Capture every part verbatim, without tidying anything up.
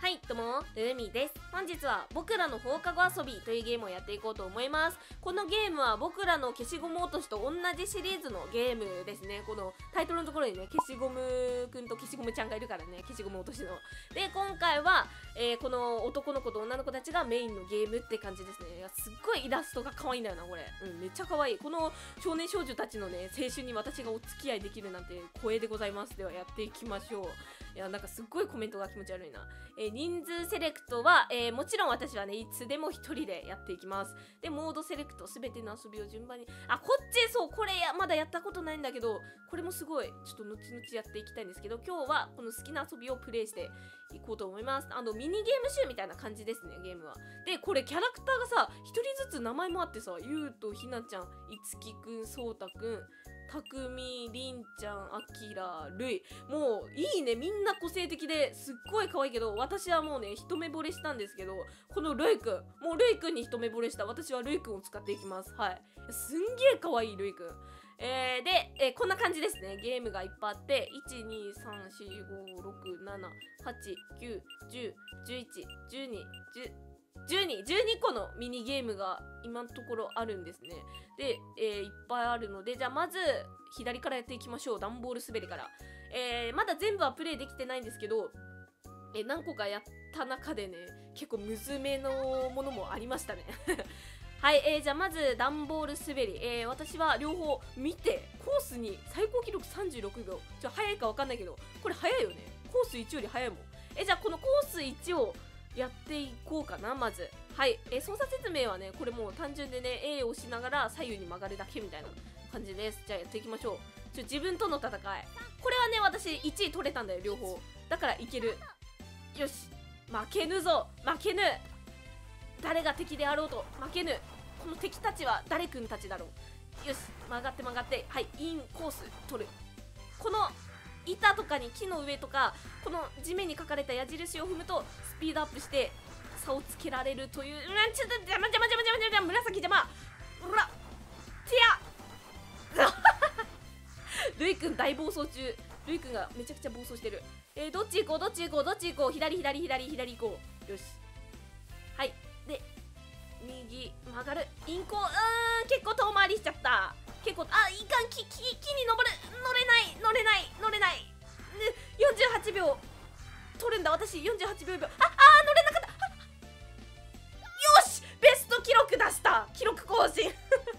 はい、どうも、ルミです。本日は僕らの放課後遊びというゲームをやっていこうと思います。このゲームは僕らの消しゴム落としと同じシリーズのゲームですね。このタイトルのところにね、消しゴムくんと消しゴムちゃんがいるからね、消しゴム落としの。で、今回は、えー、この男の子と女の子たちがメインのゲームって感じですね。いや、すっごいイラストが可愛いんだよな、これ。うん、めっちゃ可愛い。この少年少女たちのね、青春に私がお付き合いできるなんて光栄でございます。では、やっていきましょう。いや、なんかすっごいコメントが気持ち悪いな。えー、人数セレクトは、えー、もちろん私はね、いつでも一人でやっていきます。で、モードセレクト、すべての遊びを順番に。あ、こっち、そう、これや、まだやったことないんだけど、これもすごい、ちょっと後々やっていきたいんですけど、今日はこの好きな遊びをプレイしていこうと思います。あの、ミニゲーム集みたいな感じですね、ゲームは。で、これキャラクターがさ、一人ずつ名前もあってさ、ゆうとひなちゃん、いつきくん、そうたくん、たくみ、りんちゃん、あきら、るい。もういいね、みんな個性的ですっごい可愛いけど、私はもうね、一目惚れしたんですけど、このるいくん、もうるいくんに一目惚れした。私はるいくんを使っていきます。はい。すんげえ可愛いるいくん。えー、で、えー、こんな感じですね。ゲームがいっぱいあって、いち、に、さん、よん、ご、ろく、なな、はち、きゅう、じゅう、じゅういち、じゅうに、じゅう、じゅうに、じゅうにこのミニゲームが今のところあるんですね。で、えー、いっぱいあるので、じゃあまず左からやっていきましょう。段ボール滑りから。えー、まだ全部はプレイできてないんですけど、えー、何個かやった中でね、結構むずめのものもありましたね。はい、えー、じゃあまず段ボール滑り、えー、私は両方見て、コースに最高記録さんじゅうろくびょう。ちょ、早いか分かんないけど、これ早いよね。コースいちより早いもん。えー、じゃあこのコースいちをやっていこうかな、まず。はい、えー、操作説明はね、これもう単純でね、A を押しながら左右に曲がるだけみたいな感じです。じゃあやっていきましょう。ちょ、自分との戦い。これはね、私いちい取れたんだよ、両方。だからいける。よし。負けぬぞ。負けぬ。誰が敵であろうと負けぬ。この敵たちは誰くんたちだろう。よし。曲がって曲がって。はい、インコース取る。この板とかに木の上とかこの地面に書かれた矢印を踏むとスピードアップして差をつけられるという。うん、ちょっと邪魔邪魔邪魔邪魔邪魔、紫邪魔。うらてやルイくん大暴走中。ルイくんがめちゃくちゃ暴走してる。えー、どっち行こうどっち行こうどっち行こう。左左左左行こう。よし。はい。で右曲がる。インコー、うーん、結構遠回りしちゃった。結構、あ、いかん、木、木、木に登る。乗れない、乗れない、乗れない。よんじゅうはちびょう取るんだ、私。よんじゅうはちびょう。あ、あー、乗れなかった。よし、ベスト記録出した。記録更新。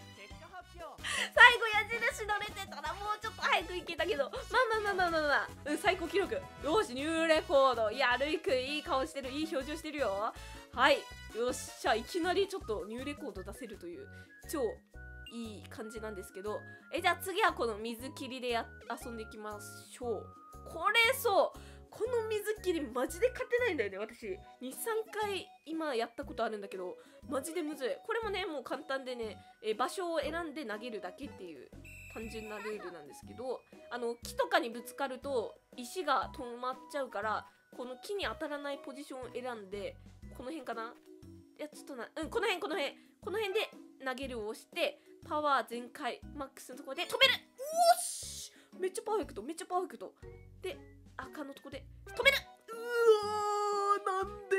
最後矢印乗れてたらもうちょっと早く行けたけど、まあまあまあまあまあまあ、うん、最高記録。よし、ニューレコード。いや、ルイくんいい顔してる。いい表情してるよ。はい、よっしゃ。いきなりちょっとニューレコード出せるという超いい感じなんですけど、え、じゃあ次はこの水切りでや遊んでいきましょう。これ、そうこの水切りマジで勝てないんだよね、私。に、さんかい今やったことあるんだけど、マジでむずい。これもね、もう簡単でね、え場所を選んで投げるだけっていう単純なルールなんですけど、あの木とかにぶつかると石が止まっちゃうから、この木に当たらないポジションを選んで、この辺かな、いやちょっとな、うん、この辺この辺この辺で投げるを押して、パワー全開マックスのところで止める。おーし、めっちゃパーフェクト、めっちゃパーフェクトで、赤のとこで止める。うわー、なんで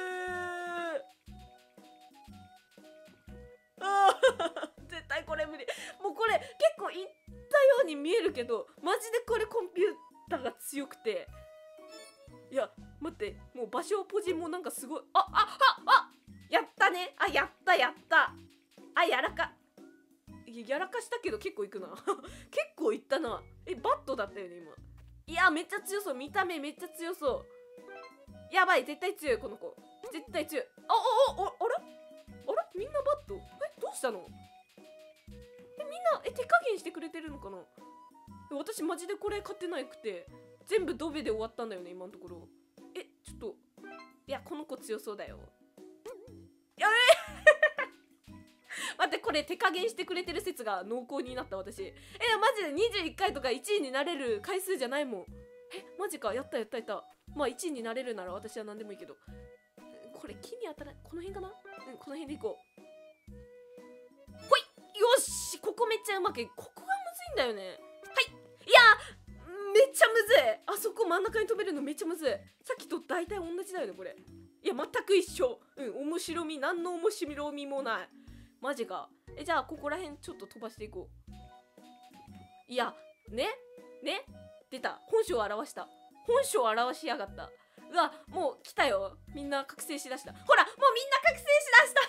ーあー絶対これ無理。もうこれ結構いったように見えるけど、マジでこれコンピューターが強くて、いや待って、もう場所ポジもなんかすごい、ああああやったね。あ、やったやった。あ、やらかやらかしたけど結構いくな結構いったな。え、バットだったよね今。いや、めっちゃ強そう。見た目めっちゃ強そう。やばい、絶対強いこの子。絶対強い。あああああれあれ、みんなバット、え、どうしたの。え、みんな、え、手加減してくれてるのかな。私マジでこれ勝てなくて、全部ドベで終わったんだよね今のところ。え、ちょっと、いや、この子強そうだよ。やべえ待って、これ手加減してくれてる説が濃厚になった。私、え、マジでにじゅういっかいとかいちいになれる回数じゃないもん。え、マジか。やったやったやった。まあいちいになれるなら私は何でもいいけど、これ木に当たらない。この辺かな。うん、この辺でいこう。ほい、よし、ここめっちゃうまく、ここがむずいんだよね。はい、いやめっちゃむずい。あそこ真ん中に飛べるのめっちゃむずい。さっきと大体同じだよねこれ。いや全く一緒。うん面白み何の面白みもない。マジか。えじゃあここら辺ちょっと飛ばしていこう。いやねね出た。本性を表した。本性を表しやがった。うわもう来たよ。みんな覚醒しだした。ほらもうみんな覚醒しだした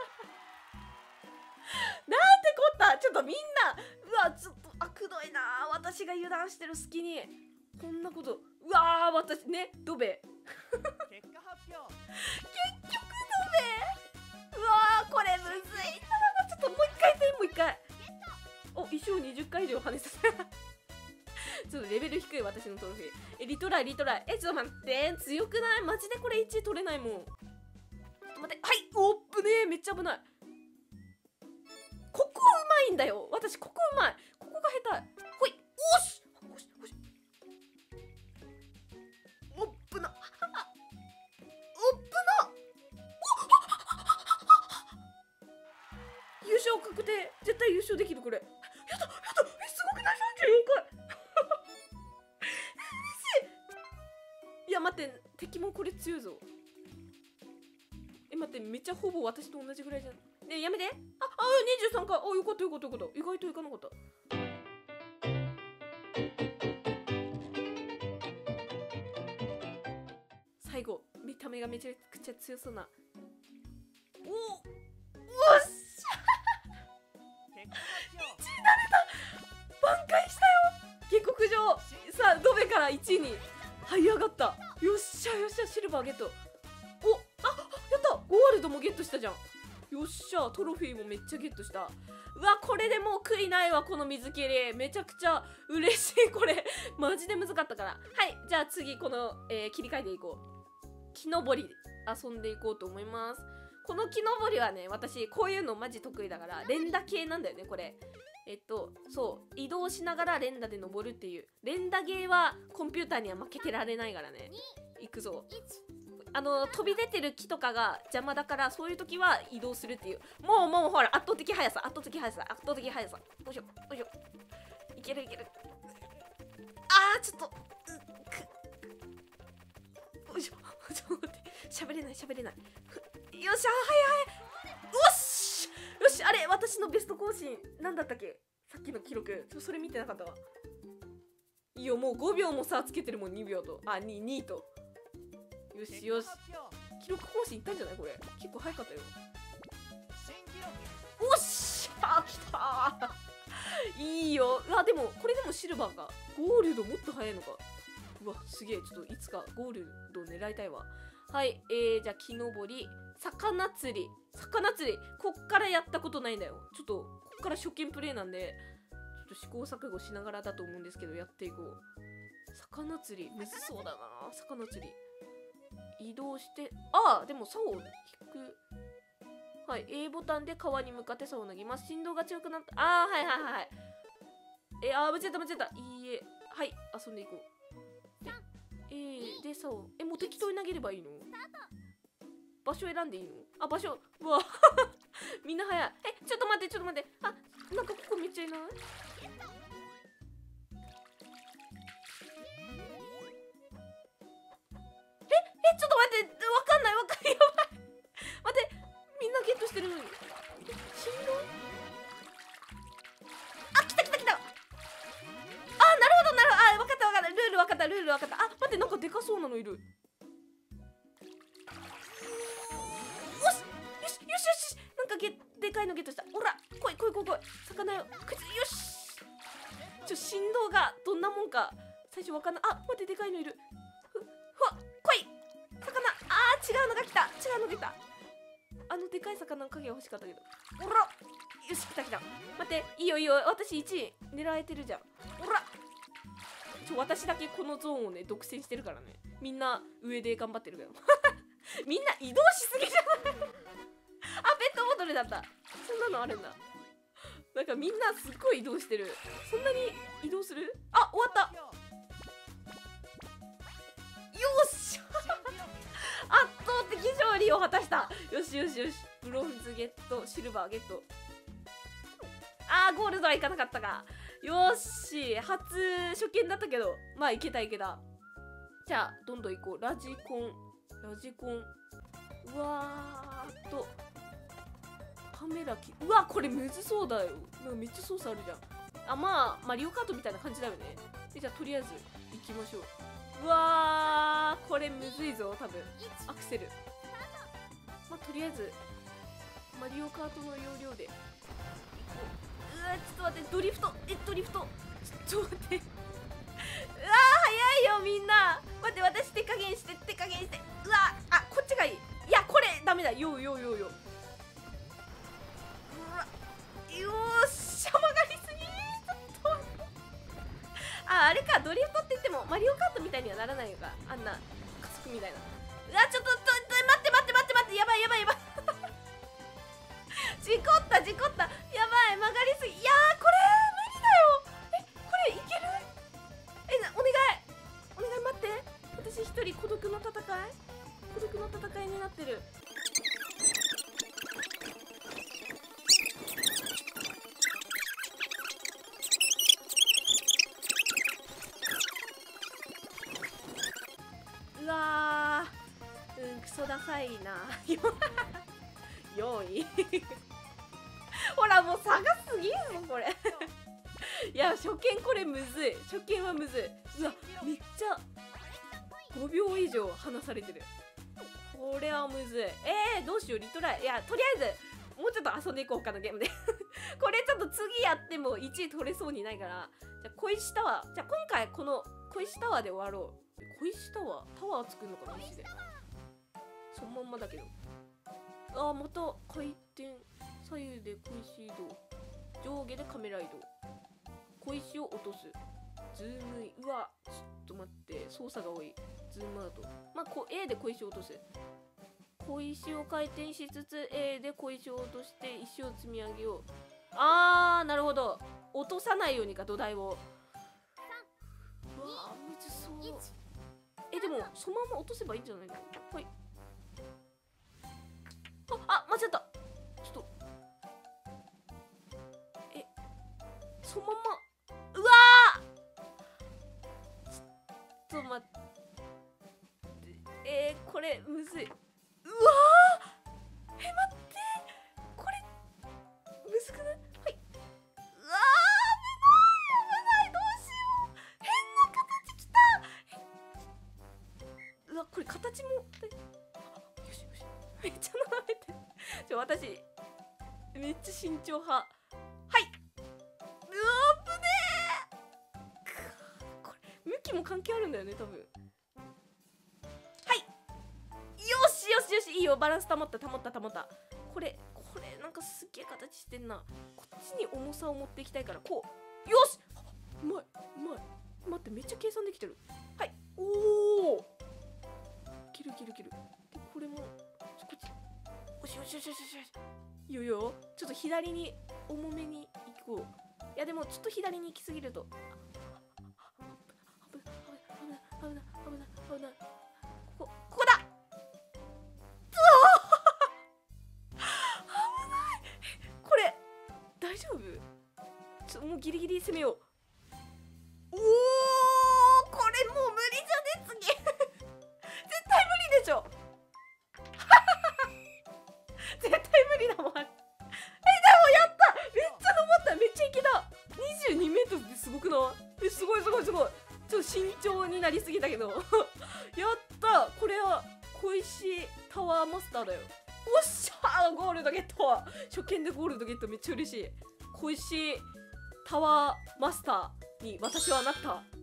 なんてこった。ちょっとみんなうわちょっとあくどいな。私が油断してる隙にこんなこと。うわー私ねドベ結果発表結局ドベ。うわーこれむずいな。ちょっともう一回せんもう一回。お石をにじゅっかい以上跳ねさせちょっとレベル低い私のトロフィー。えリトライリトライ。えちょっと待って強くない？マジでこれいちい取れないもん。ちょっと待って。はいおっぶねえめっちゃ危ない。ここうまいんだよ私。ここうまい。ここが下手。ほいおしおしおしおっぶなおっぶな優勝確定。絶対優勝できるこれ。やったやったえすごくない？さんじゅうよんかい嬉しい。いや待って敵もこれ強いぞ。え待ってめっちゃほぼ私と同じぐらいじゃん。ねえやめて。ああにじゅうさんかい。あよかったよかったよかった。意外といかなかった。最後見た目がめちゃくちゃ強そうな。おおおっしゃいちになれた。挽回したよ下克上。さあドベからいちいに這い上がった。よっしゃよっしゃシルバーゲット。おあやったゴールドもゲットしたじゃん。よっしゃトロフィーもめっちゃゲットした。うわこれでもう悔いないわ。この水切りめちゃくちゃ嬉しい。これマジで難かったから。はいじゃあ次この、えー、切り替えていこう。木登り遊んでいこうと思います。この木登りはね私こういうのマジ得意だから連打系なんだよねこれ。えっとそう移動しながら連打で登るっていう連打ゲーはコンピューターには負けてられないからね。いくぞ。あの飛び出てる木とかが邪魔だからそういう時は移動するっていう。もうもうほら圧倒的速さ圧倒的速さ圧倒的速さ。よいしょよいしょいけるいける。あーちょっとよいしょちょっと待って喋れない喋れない。よっしゃ早い早い。よしよしあれ私のベスト更新なんだったっけさっきの記録。ちょそれ見てなかったわ。いいよもうごびょうも差つけてるもん。にびょうとあににと。よしよし記録更新いったんじゃないこれ。結構早かったよ。おっしゃ来たーいいよ。うわでもこれでもシルバーか。ゴールドもっと早いのか。うわすげえ。ちょっといつかゴールド狙いたいわ。はいえー、じゃあ木登り魚釣り魚釣りこっからやったことないんだよ。ちょっとこっから初見プレイなんでちょっと試行錯誤しながらだと思うんですけどやっていこう。魚釣りむずそうだな。魚釣り移動してああでも竿を引く。はい A ボタンで川に向かって竿を投げます。振動が強くなった。ああはいはいはいはい。えあー間違えた間違えた。いいえはい遊んでいこう。えー、で竿えもう適当に投げればいいの？場所選んでいいの？あ場所うわみんな早い。えちょっと待ってちょっと待って。あなんかここめっちゃいない？ええちょっと待ってわかんないわかんないやばい待ってみんなゲットしてるのに振動。あ来た来た来た。あなるほどなるほど。あわかったわかったルールわかったルールわかった。あ待ってなんかでかそうなのいる。よしよしよしよしなんかゲでかいのゲットした。ほら来い来い来い来い魚よくよしちょ振動がどんなもんか最初わかんない。あ待ってでかいのいる。ふふわ来い魚。あー違うのが来た違うのが来た。あのでかい魚の影が欲しかったけど。ほらよし来た来た。待っていいよいいよ私いちい狙えてるじゃん。ほらちょ私だけこのゾーンをね独占してるからね。みんな上で頑張ってるからみんな移動しすぎじゃないあペットボトルだった。そんなのあるんだ。なんかみんなすっごい移動してる。そんなに移動する？あ終わった。よっしゃ圧倒的勝利を果たした。よしよしよしブロンズゲットシルバーゲット。あーゴールドはいかなかったか。 よーし、初初見だったけど、まあいけたいけた。じゃあどんどん行こう。ラジコンラジコン、うわーっとカメラき、うわこれむずそうだよ。なんかめっちゃ操作あるじゃん。あ、まあマリオカートみたいな感じだよね。でじゃあとりあえず行きましょう。うわーこれむずいぞ多分。アクセル、まあとりあえずマリオカートの要領で行こう。うわちょっと待って、ドリフト、えドリフトちょっと待ってうわー早いよみんな。待って私手加減して手加減して。うわあこっちがいい。いやこれダメだ。よよよよ。うわよーしゃ曲がりすぎー。ちょっとああれか、ドリフトって言ってもマリオカートみたいにはならないのか、あんな加速みたいな。うわちょっとちょっと待って待って待って待って、やばいやばいやばい事故った事故った、やばい曲がりすぎ。いやーこれ無理だよ。えこれいける？えなお願いお願い待って、私一人孤独の戦い孤独の戦いになってる。うわーうんクソダサいなよんいほらもう差がすぎるぞこれいや初見これむずい。初見はむずい。うわめっちゃごびょう以上離されてる。これはむずい。えー、どうしようリトライ。いやとりあえずもうちょっと遊んでいこう他のゲームでこれちょっと次やってもいちい取れそうにないから、じゃあ小石タワー、じゃあ今回この小石タワーで終わろう。小石タワータワー作るのかな石で。そのまんまだけど。あーまた回転、左右で小石移動、上下でカメラ移動、小石を落とす、ズームイン。うわちょっと待って操作が多い。ズームアウト、まあこ A で小石を落とす。小石を回転しつつ A で小石を落として石を積み上げよう。あーなるほど、落とさないようにか土台を。うわーむずそう。えでもそのまま落とせばいいんじゃないの。はい、あ、あ、間違った。ちょっとえそのまま、うわーちょっと待って、えー、これむずい。うわーえ待ってこれむずくない？はい、うわー危ない危ない、どうしよう、変な形きた。うわこれ形もよしよし、めっちゃ斜めてるちょ私めっちゃ慎重派。はい、うわぶねー、これ向きも関係あるんだよね多分。はい、よしよしよし、いいよ、バランス保った保った保った。これこれなんかすっげえ形してんな。こっちに重さを持っていきたいからこう、よしうまいうまい。待ってめっちゃ計算できてる。はい、おお切る切る切る。でこれもこっち、よしよしよしよしよし、いいよいいよ。ちょっと左に重めに行こう。いやでもちょっと左に行き過ぎると危ない危ない危ない危ない危ない。ここここだ。これ大丈夫？ちょもうギリギリ攻めよう。おおこれもう無理じゃね次絶対無理でしょ絶対無理だもん。えでもやった、めっちゃ登った、めっちゃいけた。にじゅうにメートルってすごくない？えすごいすごいすごい。ちょっと慎重になりすぎたけどやったこれは小石タワーマスターだよ。おっしゃーゴールドゲット。初見でゴールドゲットめっちゃ嬉しい。小石タワーマスターに私はなった。